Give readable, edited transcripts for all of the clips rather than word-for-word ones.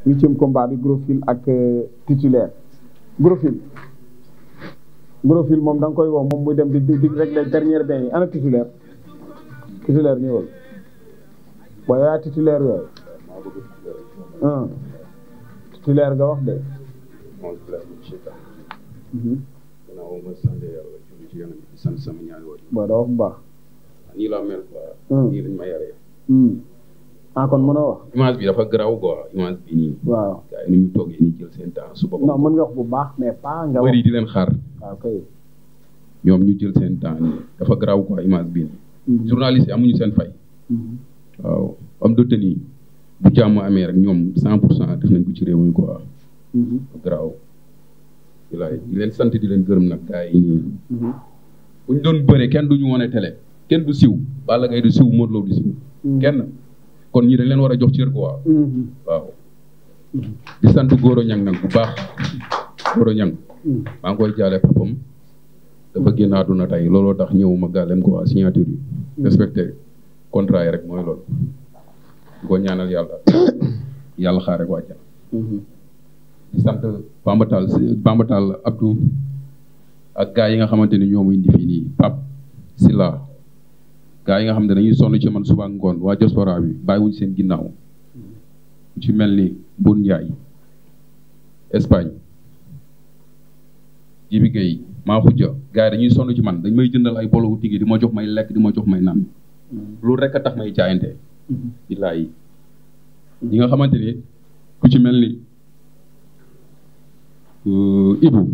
8e combat bi Gros Fil ak Titulaire Gros Fil moom da nga koy woo moom muy dem di rek les dernières bains yi ana Titulaire ñëwal booy yaa Titulaire yooyu Titulaire nga wax de sant sama ñaari woon. boo da wax bu baax. nii laa mel quoi. nii lañ ma yaree. kon mënoo wax. image bi dafa garaaw quoi image bi nii. waaw gars yi ni ñu toogee nii jël seen temps suba. non mën nga wax bu baax mais pas nga wax bëri di leen xaar. waaw kay. ñoom ñu jël seen temps nii dafa garaaw quoi image bi nii. journaliste yi amuñu seen fay. waaw am dotte nii bu jàmm amee rek ñoom 100% def nañ ko ci réew mi quoi. garaaw. di leen sant di leen gërëm nag gars yi nii. bu ñu doon bëree kenn du ñu wane télé kenn du siw Balla Gaye du siw Modou Lo du siw kenn kon ñi dañ leen war a jox cër quoi. waaw di sant Goro Ñang nag bu baax Goro Ñang maa ngi koy jaale papam dafa génn àdduna tey looloo tax ñëwuma gàllem quoi signature yi respecté contrat yi rek mooy loolu di ko ñaanal yàlla xaare ko àjjana di sant Bambatal Abdou ak gars yi nga xamante ni ñoo ma indi fii nii Pape Silla gars yi nga xam ne dañuy sonn ci man suba ngoon waa diaspora bi bàyyiwuñ seen ginnaaw ci mel ni Boun Ndiaye Espagne Jibi Gueye maa xujja gars yi dañuy sonn ci man dañ may jëndal ay bolo tigi di ma jox may lekk di ma jox may naan loolu rek a tax may jaayante billaahi ñi nga xamante ni ku ci mel ni Ibou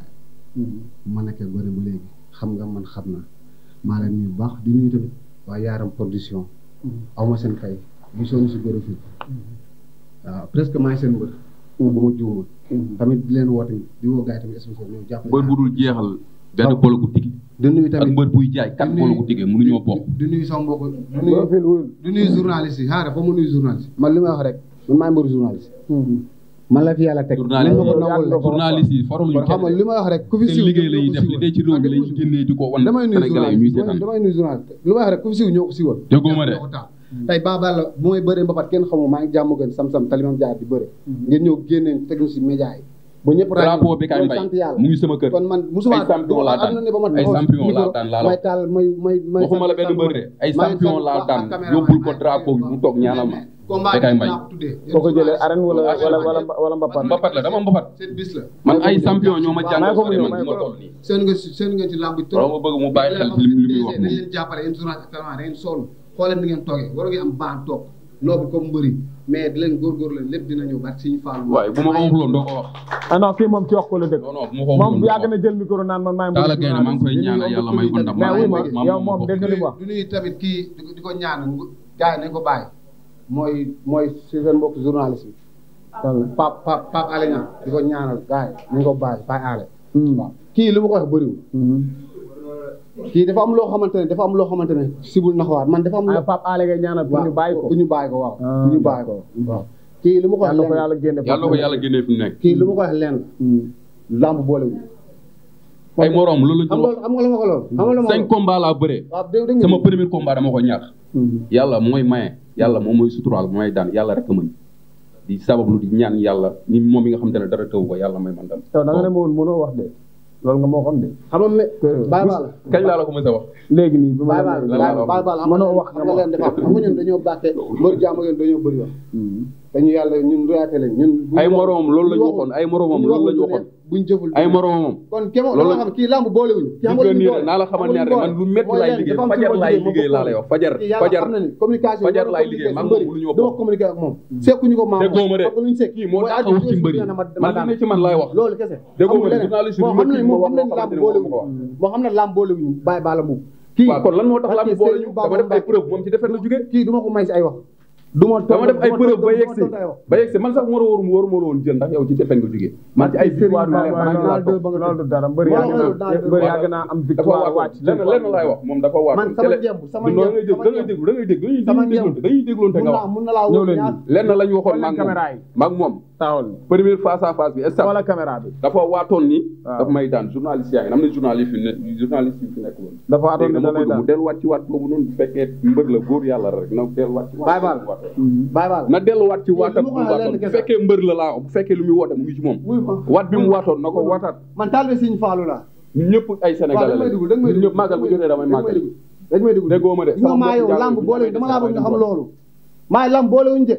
ma nekkee gone ba léegi xam nga man xam na maa leen nuyu baax di nuyu tamit waa Yaaram production aw ma seen fay di sonn si Gros Fil waaw presque maa ngi seen mbër ba ma juumul tamit di leen woote di woo gars yi tamit spécial ñëw jàppale mbër bu dul jeexal benn bolo gu tigi di nuyu tamit ak mbër buy jaay 4 bolo gu tigi mënuñoo bokk di nuyu sama mbokk di nuyu journaliste yi xaaral fa ma nuyu journaliste man li may wax rek man maay mbëru journaliste man la fi yàlla teg journaliste yi faruñu xam nga li ma wax rek ku fi siiw liggéey la ñuy def li dee ci réew mi la ñuy génnee di ko wan Sénégalais yi ñuy seetaan damay nuyu journaliste li ma wax rek ku fi siiw ñoo ko siiwal déggoo ma de tey Baba la bu may bëree mbapat kenn xamul maa ngi jàmm gën sam-sam talimam jaar di bëre ngeen ñëw génneen tegu si média yi ba ñëpp drapeau bi kaay mbay sant yàlla mu ngi sama kër kon man musuma ay champion laa daan ay champion laa daan laa may taal may waxuma la benn mbër de ay champion laa daan yóbbul ko drapeau bi mu toog ñaanal ma Bécaye Mbaye foo ko jëlee arène wala mbapat la dama mbapat seen bis la man ay champion ñoo ma jàngal man ma toll nii seen ngeen ci lamb bi trop ma bëgg mu bàyyi xel li muy wax dañ leen jàppale yéen journaliste actuellement da ngeen sonn xooleen ni ngeen toogee waru ngeen am baax toog noobu comme mbëri mais di leen góorgóorlu leen lépp dina ñëw barke suñu faal waaye bu ma ko waxuloon doo ko wax non kii moom ci wax ko la dëgg moom yàgg na jël micro naan man maay Talla Gaye maa ngi koy ñaanal yàlla may ko ndam yow moom dégg nga li wax du nuyu tamit kii di ko ñaan gars yi nañ ko bàyyi mooy si seen mbokk journaliste bi Pape Alé Niang di ko ñaanal gars yi nañ ko bàyyi Pape Alé waaw kii li ma ko wax bëriwul kii dafa am loo xamante ne sibul naxawaat man dafa am Pape Alé ngay ñaanal pour ñu bàyyi ko pour ñu bàyyi ko waaw pour ñu bàyyi ko waaw kii li ma ko wax yàlla ko yàlla génne fi mu nekk kii li ma ko wax leen lamb boolewul ay morom loolu xam nga lu ma ko lool 5 combats laa bëree sama premier combat dama ko ñàkk yàlla mooy maye yàlla moom mooy suturaal mooy daan yàlla rek a mën di sabablu di ñaan yàlla ni moom mi nga xam te ne dara taw ko yàlla may man dam yow da nga ne moom mënoo wax de loolu nga moo xam de xam nga Baye Ball kañ laa la ko mës a wax léegi nii Baye Ball mënoo wax nga leen defa xam nga ñun dañoo bàkkee mbër jàmm ngeen dañoo bëri wax dañu yàlla ñun royaate lañ ñun ay moromam loolu lañu waxoon ay moromam loolu lañu waxoon buñ jëful ay moromam kon kémo loolu xam kii lamb boolewuñu naa la xamal ñaar man lu métti laay liggéey fajar laay liggéey laa lay wax fajar communication fajar laay liggéey man moom lu ñu wax dama communiquer ak moom sekkuñu ko maam déggoo ma de luñu sekk kii moo tax wax ci mbëri man li ne ci man laay wax loolu kese déggoo ma de journaliste moo xam ne lamb boolewuñu moo xam ne lamb boolewuñu Baye Ball moom kii kon lan moo tax lamb boolewuñu dama def ay preuve moom ci defet la jógee kii duma ko may si ay wax dama def ay preuve ba yegsi man sax waruma la woon jël ndax yow ci defen nga jógee man ci ay victoire loolu dara mbër yàgg naa am victoire wàcc lenn laay wax moom dafa waat man sama njëmb sama njëmb da ngay déglu dañuy dégloonte nga wax ñëw leen lenn lañu waxoon maag moom taxawal première face à face bi est wala caméra bi dafa waatoon ni dafa may daan journaliste yaa ngi am na journaliste yu fi nekk woon dafa waatoon ni da lay daan mu delluwaat ci waat boobu noonu bu fekkee mbër la góor yàlla rek na delluwaat ci waat baybal na delluwaat ci waatam bu waatoon bu fekkee mbër la laa bu fekkee lu muy woote mu ngi ci moom waat bi mu waatoon na ko waataat man taal bi Sëñ Fallou la ñëpp ay sénégalais la ñëpp màggal bu jotee damay màggal dañ may dugg déggoo ma de maa yow lamb boole dama laa bëgg nga xam loolu maa lamb boole wuñu de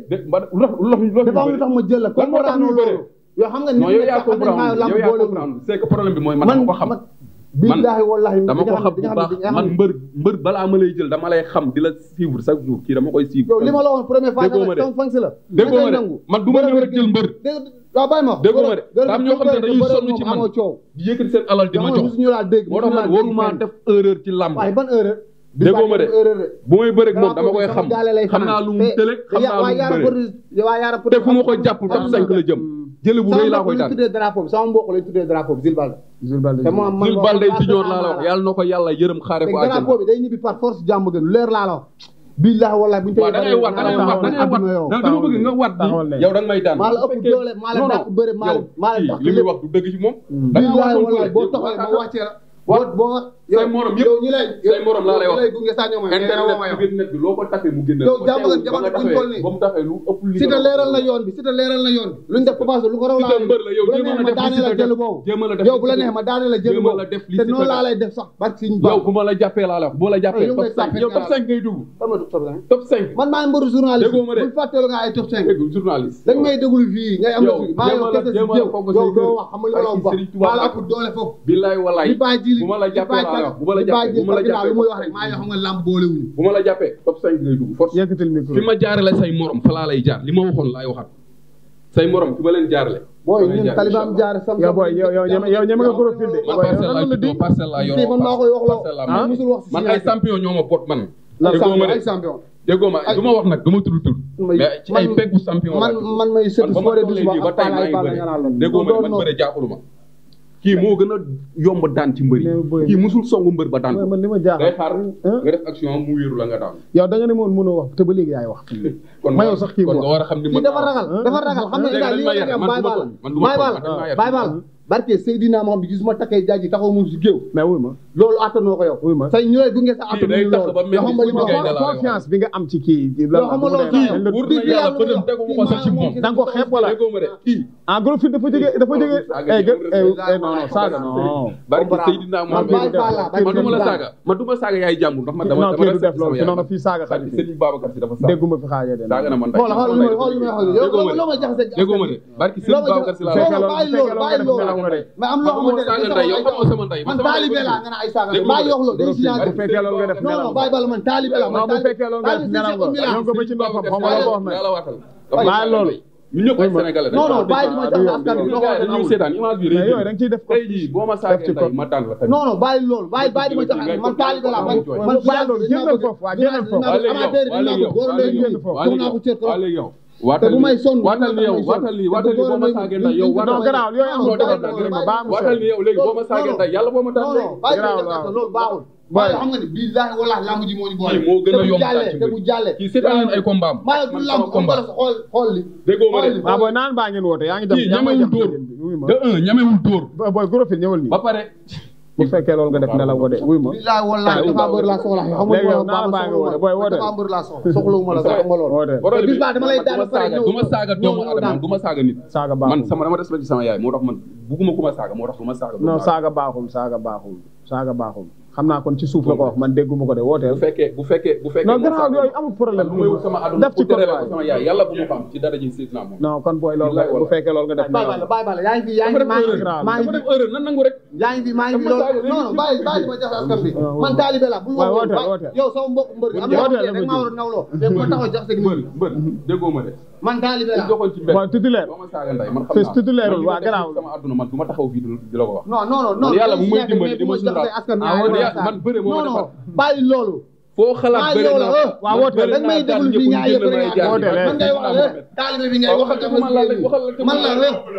dafa am lu tax ma jël la comprendre loolu yoo xam nga ni yow yaa comprendre c'est que problème bi mooy man dama ko xam billaahi wallaahi dama ko xam bu baax man mbër balaa ma lay jël dama lay xam di la suivre chaque jour kii dama koy suivre yow li ma la waxoon première fois sama fan si la déggoo ma de man du ma ñëw rek jël mbër waaw bàyyi ma déggoo ma de daam ñoo xam ne dañuy sonn ci man di yëkkati seen alal di ma jox moo tax man waruma def erreur ci làmb waaye ban erreur déggoo ma de bu may bëreeg moom dama koy xam naa lu mu tële xam naa lu mu bëre te fu ma ko jàpp top 5 la jëm jële bu rëy laa koy daan tuddee drapeau bi sama mbokk lañ tuddee drapeau bi Jules Balde Jules Balde senior laa la wax yàlla na ko yàlla yërëm xaare ko àjjana drapeau bi day ñibbi par force jàmm gën leer laa la wax billahi wallahi buñu da ngay wat dama bëgg nga wat bi yow da nga may daan maa la ëpp doole maa la dàq bëre maa la dàq li muy wax du dëgg ci moom billahi wallahi boo taxawee ma wàccee la boo say morom yëpp ñi lay say morom laa lay wax gunge saa ñoo internet bi loo ko tafee mu génn yow jàmm nga jamono buñ toll nii ba mu tafee lu ëpp li Siteu leeral na yoon bi Siteu leeral na yoon bi luñ def commencé lu ko raw laa mbër la yow ma daane la jël boobu yow bu la neex ma daane la jël boobu te noonu laa lay def sax barke Sëñ Ba yow bu ma la jàppee laa la wax bu ma la jàppee yow top 5 ngay dugg top 5 man maa ngi mbëru journaliste bul fàtteelu nga ay top 5 journaliste dañ may déglu fii ngay am maa yow kese si yow doo wax xam nga lu wax maa la ëpp doole foofu billaay wallaay bu ma la jàppee laa la wax bu ma la jàppee lu muy wax rek maa yoo xam nga lamb boole wuñu bu ma la jàppee top 5 ngay dugg force fi ma jaarale say morom fa laa lay jaar li ma waxoon laay waxaat say morom fi ma leen jaarale booy ñun talibaam jaar sam yow booy yow ñeme nga Gros Fil de man parcelle laa yor man maa koy wax loo musul wax man ay champion ñoo ma bot man déggoo ma de champion déggoo ma du ma wax nag du ma tudd tur mais ci ay peggu champion man may sëtu foré du ba tey maa ngi bëri déggoo ma man bëre jaaxuluma kii moo gën a yomb daan ci mbëri kii musul songu mbër ba daan man li ma jaaxal day xaar nga def action mu wéeru la nga daan yow da nga ne moon mënoo wax te ba léegi yaay wax kon ma yow sax kii kon nga war a xam ni kii dafa ragal xam nga li nga baay baal barke Seydina Mohamed bi gisuma takkee jaaji taxaw mu si géew mais wuy ma loolu attanoo ko yow wuy ma say ñu lay gunge sa attanu loolu yoo xam nga li ma wax confiance bi nga am ci kii yoo xam nga loolu da nga ko xeeb wala ah Gros Fil dafa jógee non saaga non barke Seydina Mohamed man du ma la saaga man du ma saaga yaay jàmbur ndax man dama def loolu non fii saaga xadi Serigne Babacar Si dafa saaga dégguma fi xaaja de saaga na man xool li may xool yow loo ma jaxase déggoo ma de barke Serigne Babacar Si la bàyyi loolu mais am loo xamante ne yow xamoo sama ndey man taalibe la nga ne ay saaga maa yox lo day signature bu fekkee loolu nga def non non bàyyi bala man taalibe la man bu fekkee loolu nga def nelaw nga ñoo ko ba ci ndoxam xam nga ko wax na yàlla waatal bàyyi loolu ñu ñëpp ay sénégalais non non bàyyi ma jax askan bi ñu seetaan image bi rek yooyu da nga ciy def tey jii boo ma saagee ndey ma daan la tamit non non bàyyi loolu bàyyi di ma jax man taalibe la man bàyyi loolu génnal foofu waa génnal foofu waa léegi yow te bu may sonn waatal ni yow boo ma saagee ndey yow non garaaw yooyu am waatal ni yow léegi boo ma saagee ndey yàlla boo ma daan loolu baaxul waaye xam nga ni billahi wallahi lamb ji moo ñu boole moo gën a yomb te bu jàllee kii seetaan leen ay combat am maa du lamb combat xool li déggoo ma de waaw booy naan baa ngeen woote yaa ngi dem ñamewul dóor de un ñamewul dóor booy Gros Fil ñëwal nii ba pare bu fekkee loolu nga def nelaw nga de wuy ma billahi wallahi dafa bëri laa soxla xam nga yow naa baa nga woote booy woote dafa bëri laa soxlawuma la sax xam nga loolu bis ba dama lay daal pare du ma saaga doomu adama du ma saaga nit saaga baaxul man sama dama respecté sama yaay moo tax man bugguma ku ma saaga moo tax du ma saaga non saaga baaxul xam naa kon ci suuf la ko wax man dégguma ko de wooteel bu fekkee non gannaaw yooyu amul problème muy wut sama aduna def ci ko sama yaay yàlla bu mu xam ci dara ji Seydina moom non kon booy loolu bu fekkee loolu nga def bàyyi bala yaa ngi fi maa ngi def erreur nan nangu rek yaa ngi fi maa ngi fi loolu non bàyyi ma jax askan bi man taalibe la bul wax yow sama mbokk mbër am na rek maa war a nawloo mais bu ma taxaw jax seg mbër déggoo ma de man taalibe la joxoon ci mbedd waaw Titulaire boo ma saaga ndey man xam naa Titulaire waa garaaw sama aduna man du ma taxaw fii di la ko wax non yàlla mu may dimbali di ma sural man bëre moo ma defal bàyyi loolu foo xalaat bëre na waaw woote dañ may déglu fii ñaay yëpp man ngay wax taalibe bi ngay waxal man la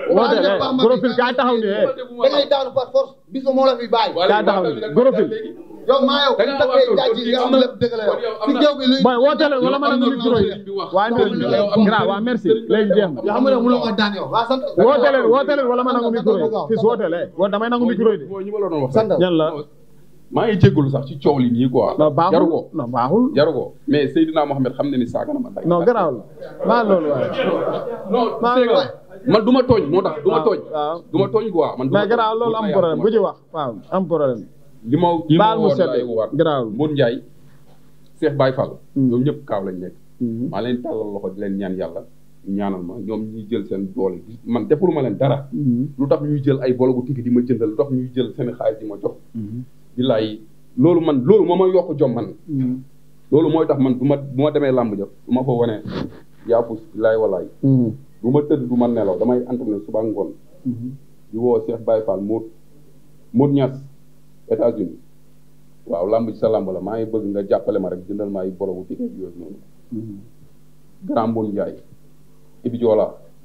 Gros Fil kaay taxaw ni da ngay daanu par force bis moo la fi bàyyi kaay taxaw ni Gros Fil yow maa yow. da ngaa war a jaay ci yow am lépp dëgg la yow. ci géew bi luy. boy woote leen wala ma nangu micro yi. waa merci léegi jeex na. yoo xam ne mënoo ko daan yow. waa sant. woote leen wala ma nangu micro yi. fii woote leen damay nangu micro yi de. ñi ma la doon wax sant ñan la. maa ngi jégalu sax ci coow li nii quoi. non baaxul jaru ko non baaxul. jaru ko mais Seydina Mohamed xam na ni saaga na ma. non garaaw la maa loolu waaye. non man du ma tooñ moo tax du ma tooñ. du ma tooñ quoi man. mais garaaw loolu am problème bu ci wax waaw am problème. li ma woon laay waat garaaw Mour Ndiaye Cheikh Baye Fall. ñoom ñëpp kaaw lañ nekk. maa leen tàllal loxo di leen ñaan yàlla. ñaanal ma ñoom ñuy jël seen doole man deful ma leen dara. lu tax ñuy jël ay bologu tiki di ma jëndal lu tax ñuy jël seen xaalis di ma jox. billaay loolu moo ma yokk jom man. loolu mooy tax man bu ma demee làmb ja du ma fa wane yaafus billaay walaay. du ma tëdd du ma nelaw damay entraîné suba ngoon. di woo Cheikh Baye Fall Mour Niass États-Unis waaw làmb ci sa làmb la maa ngi bëgg nga jàppale ma rek jëndal ma ay bologu tiki yooyu noonu. Grand Mbon Ndiaye. Ibi Diola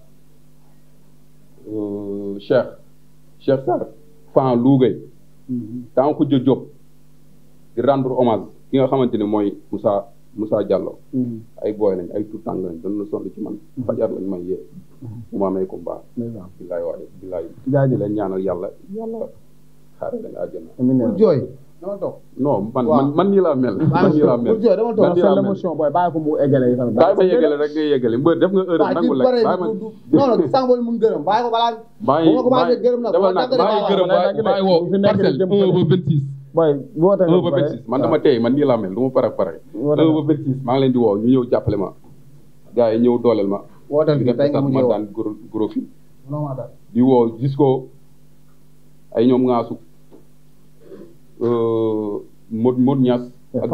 Cheikh Sarr Fan Louga. tant que Diop di rendre hommage ki nga xamante ni mooy Moussa Diallo. ay booy lañ ay tout tàng lañ dañ la sonn ci man. fajar lañ may yee. bu ma amee combat. billaay waaye billaay. jaajëf leen ñaanal yàlla xaaral leen àjjana. amiin jooy. dama toog non man nii laa mel. man nii laa mel dama toog c'est l'émotion booy bàyyi ko mu eggale yi tamit. bàyyi ma yeggale rek ngay yeggale mbër def nga heure nangu la bàyyi ma non sànq mu gërëm bàyyi ko balaa. bàyyi gërëm bàyyi woo parcelle 1 ba 26. boy woote 1 ba 26 man dama tey man nii laa mel du ma pare 1 ba 26 maa ngi leen di woo ñu ñëw jàppale ma gars yi ñëw dooleel ma. wooteel bi tey nga mu ñëw ma daan Gros Fil di woo jusqu'au ay ñoom ngaasu Modou Niass ak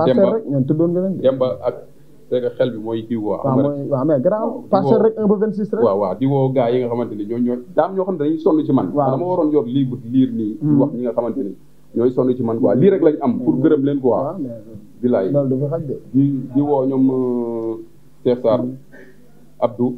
Demba ak xel bi mooy kii waa. waaw mais grand parcelle rek 1 ba 26 rek. waaw di woo gars yi nga xamante ni ñoo daam ñoo xam ne dañuy sonn ci man. waaw dama waroon yor liir nii. di wax ñi nga xamante ni ñooy sonn ci man quoi lii rek lañ am pour gërëm leen quoi. waaw mais bilaay loolu dafa xaj de. di woo ñoom Cheikh Sarr Abdou.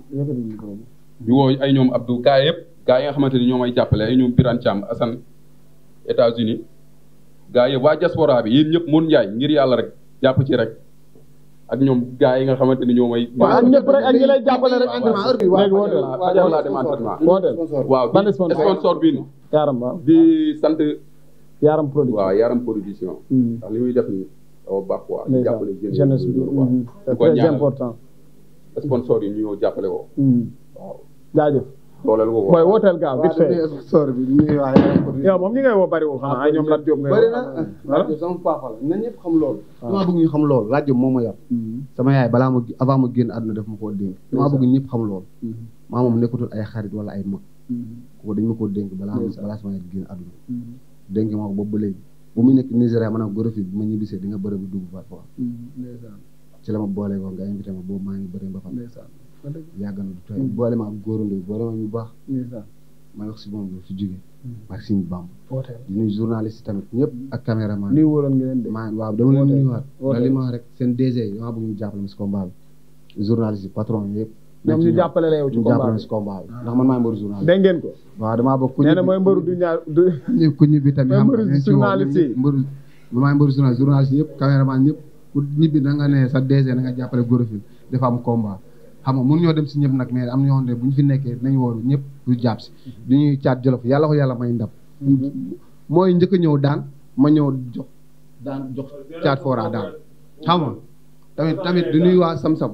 di woo ay ñoom Abdou gars yëpp. gars yi nga xamante ni ñoo may jàppale ay ñoom Birane Thiam Assane États-Unis gaa yi waa diaspora bi yéen ñëpp mun njaay ngir yàlla rek jàpp ci rek ak ñoom gaa yi nga xamante ni ñoo may. waaw ak ñëpp rek ak ñi lay jàppale rek. léegi fajar laa dem entraînement. waaw di sponsor bi Yaram waaw di sant. Yaram production waaw Yaram production. ndax li muy def nii dafa baax quoi. di jàppale jeunesse bi c'est très important. sponsor yi ñu ñëw jàppale ko. waaw jaajëf. dooleel ko mooy wooteel gaaw vite fait sponsor bi ñu wax yow moom ñi ngay woo bariwul xanaa ay ñoom Lat Diop ngay bari na rajo sama papa la na ñëpp xam loolu dama bëgg ñu xam loolu rajo moo ma yar sama yaay balaa ma avant ma génn àdduna def ma koo dénk dama bëgg ñëpp xam loolu maa moom nekkatul ay xarit wala ay mag kooku dañ ma koo dénk balaa sama yaay génn àdduna dénk ma ko boobu ba léegi bu muy nekk Nigéria maanaam Gros Fil bu ma ñibbisee di nga bëre bu dugg parfois ci la ma boolee ko nga invité ma boobu maa ngi bëre ba xam yàgg na du tooy boole ma ak góorandoo boole ma ñu baax may wax si moom bi fi jóge ak suñu bamb di nuyu journaliste tamit ñëpp ak caméraman nuyu wóoroon nga leen de waaw dama leen nuyuwaat li ma wax rek seen DG yi dama bëgg ñu jàppale ma si combat bi journaliste yi patron yëpp ñoom ñu jàppale la yow ci combat bi si combat bi ndax man maay mbëru journaliste dégg ngeen ko waaw damaa bëgg nee na mooy mbëru du ñaar ku ñibbi tamit xam mbëru journaliste yi maay mbëru journaliste yëpp caméraman yëpp ku ñibbi da nga ne sa DG na nga jàppale Gros Fil dafa am combat xam nga mënuñoo dem si ñëpp nag mais am na ñoo xam ne bu ñu fi nekkee dinañ wóoru ñëpp du jàpp si du ñuy caat jolof yàlla ko yàlla may ndam mooy njëkk a ñëw daan ma ñëw jox caat foora daan xam nga tamit du nuyu waa Samsam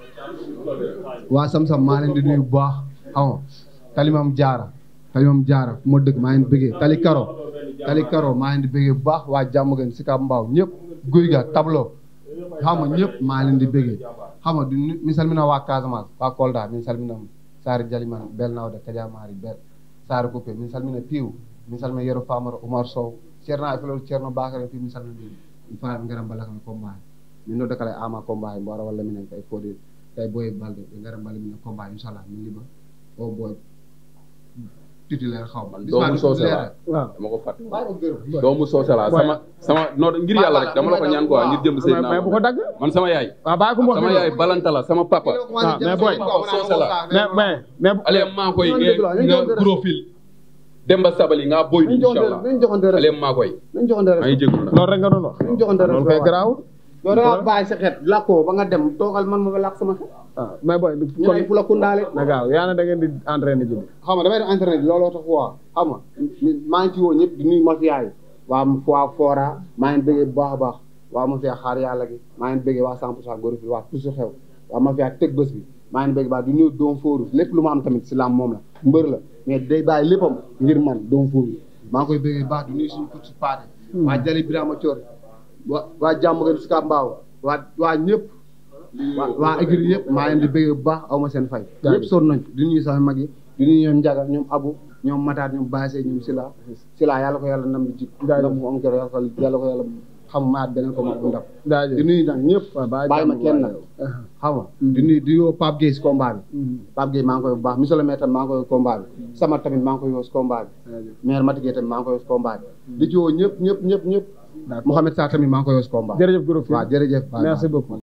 maa leen di nuyu bu baax xam nga talimam jaara fu ma dëkk maa leen di bëggee tali karo maa leen di bëggee bu baax waa jàmm gën si ka mbaaw ñëpp guy ga tableau xam nga ñëpp maa leen di bëggee xam nga mi salmina waa Casamance waa Kolda min salmina Sari Jaliman bel nawde Kadiamari bel Sari Coupé min salmina Piw min salmina Yero Famara Oumar Sow ceerno e felol ceerno Bakary fi min salmina ɗum fa ɓe garan balla kam combat min nodda kala ama combat mbo wara walla minen kay fode kay boye balde ɓe garan balla minen combat inchallah min liba o boy titulaire xaw ma doomu soose la dama ko fàtte doomu soose la sama non ngir yàlla rek dama la ko ñaan quoi ngir jëm Seydina mais bu ko dagg man sama yaay sama yaay balanta la sama papa mais boy soose la mais ale maa koy nga Gros Fil Demba Sabali nga boy nañ joxante ale maa koy nañ joxante maa ngi jégalu nag loolu rek nga doon wax. nañ joxante loolu koy garaaw. yow da ngaa bàyyi sa xeet lakkoo ba nga dem toogal man ma làkk sama xeet. ah mais boy. ñu ne fu la kundaale. na gaaw yaa ne da ngeen di entraîné ji. xam nga damay def entraîné bi looloo tax waa xam nga maa ngi ci woo ñëpp di nuyu mafia yi waa Fora maa ngi bëggee bu baax a baax waa mafia xaar yàlla gi maa ngi bëggee waa 100% Gros Fil waa Tusu xew waa mafia teg bés bi maa ngi bëggee baax di nuyu doom fóoru lépp lu ma am tamit si lam moom la mbër la mais day bàyyi léppam ngir man doom fóoru maa ngi koy bëggee baax di nuyu suñu kut si paate waa Jali Birama Thior waa jàmm gën si ka mbaaw waa ñëpp waa écurie yëpp maa leen di bëggee bu baax aw ma seen fay ñëpp sonn nañ di nuyu sama mag yi di nuyu ñoom Njaga ñoom Abu ñoom Matar ñoom Baase ñoom Sila yàlla ko yàlla ndam bi jik ndam mu am kero yàlla ko yàlla xam maat beneen ko ma bu ndam di nuyu nag ñëpp bàyyi ma kenn nag xam nga di nuyu di yoo Pape Gueye si combat bi Pape Gueye maa ngi koy bu baax monsieur le maire tamit maa ngi koy combat bi sama tamit maa ngi koy yoo si combat bi maire Matické tamit maa ngi koy yoo si combat bi di ci woo ñëpp Mouhamed Sarr tamit maa ngi koy yoo si combat jërëjëf Gros Fil waaw jërëjëf merci beaucoup